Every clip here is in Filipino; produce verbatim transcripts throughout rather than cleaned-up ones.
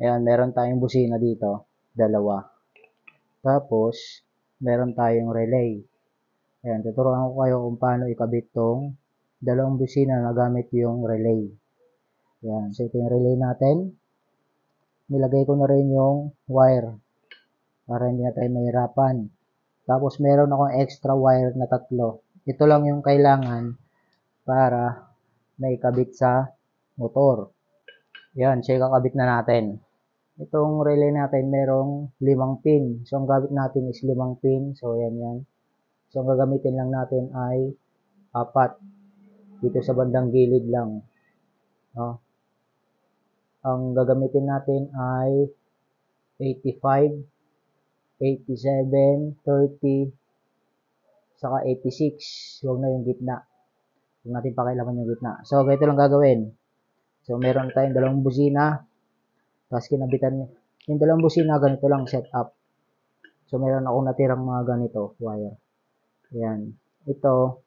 Ayan, meron tayong busina dito, dalawa. Tapos, meron tayong relay. Ayan, tuturuan ko kayo kung paano ikabit tong dalawang busina na gamit yung relay. Ayan, so ito yung relay natin. Nilagay ko na rin yung wire para hindi na tayo mahirapan. Tapos, meron akong extra wire na tatlo. Ito lang yung kailangan para maikabit sa motor. Ayan, so ikakabit na natin. Itong relay natin merong limang pin. So, ang gamit natin is limang pin. So, ayan yan. So, ang gagamitin lang natin ay apat. Dito sa bandang gilid lang. No? Ang gagamitin natin ay eighty-five, eighty-seven, thirty, saka eighty-six. Huwag na yung gitna. Huwag natin pakialaman yung gitna. So, ganito lang gagawin. So, meron tayong dalawang busina. Tapos, kinabitan yung dalawang busina, ganito lang set up. So, meron akong natirang mga ganito, wire. Ayan. Ito,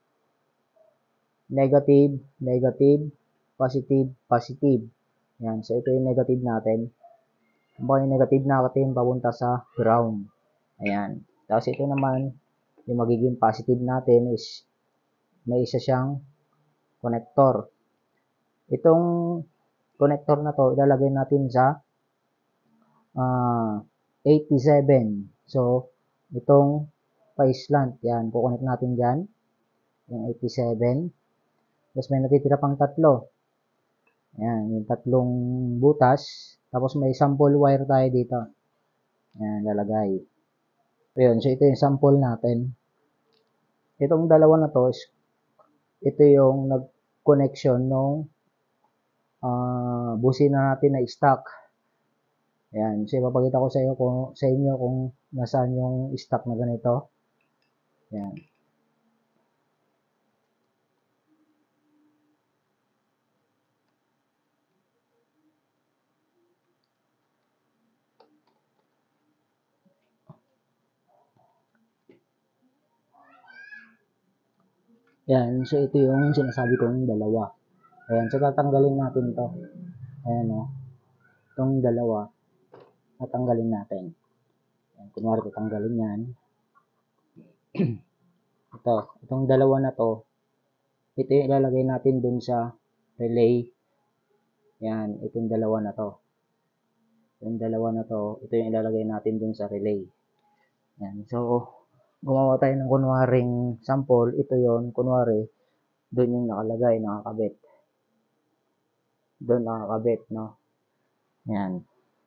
negative, negative, positive, positive. Ayan. So, ito yung negative natin. Yung negative natin, papunta sa ground. Ayan. Tapos, ito naman, yung magiging positive natin is, may isa siyang connector. Itong connector na to, ilalagay natin sa uh, eighty-seven. So, itong pa-slant, yan, kukonect natin dyan, yung eighty-seven. Tapos may natitira pang tatlo. Ayan, yung tatlong butas. Tapos may sample wire tayo dito. Ayan, lalagay. Ayan, so ito yung sample natin. Itong dalawa na to, is, ito yung nag-connection nung uh, busina natin na stock. Ayan, so ipapakita ko sa inyo kung, sa inyo kung nasaan yung stock na ganito. Ayan. Ayan, so ito yung sinasabi kong dalawa. Ayan, so tatanggalin natin to. Ayan o. Itong dalawa, tatanggalin natin. Ayan, kunwari tatanggalin yan. Ito, itong dalawa na to, ito yung ilalagay natin dun sa relay. Ayan, itong dalawa na to. Itong dalawa na to, ito yung ilalagay natin dun sa relay. Ayan, so, gumawa tayo ng kunwaring sample. Ito yon kunwari, dun yung nakalagay, nakakabit. Dun nakakabit, no? Ayan.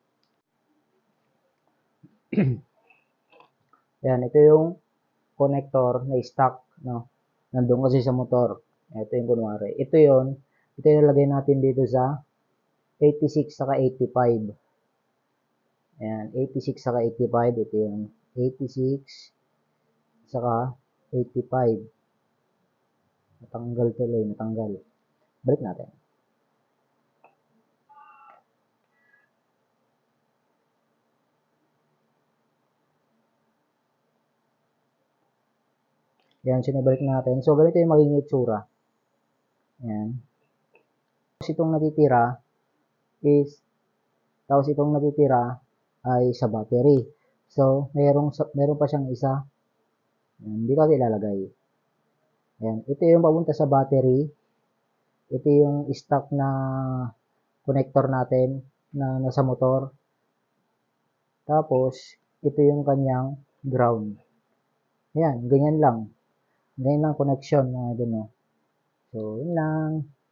Ayan, ito yung connector na stock, no? Nandun kasi sa motor. Ito yung kunwari. Ito yon ito yung ilalagay natin dito sa eighty-six saka eighty-five. Ayan, eighty-six saka eighty-five. Ito yung eighty-six saka eighty-five. Natanggal tuloy, natanggal. Balik natin. Ayan, sinabalik natin. So, ganito yung magiging itsura. Ayan. Tapos itong natitira is, tapos itong natitira ay sa battery. So, mayroong, mayroong pa siyang isa. Ayan, dito natin ilalagay. Ayan, ito yung papunta sa battery. Ito yung stock na connector natin na nasa motor. Tapos, ito yung kanyang ground. Ayan, ganyan lang. Ganyan lang connection mga dun, no? So, yun lang.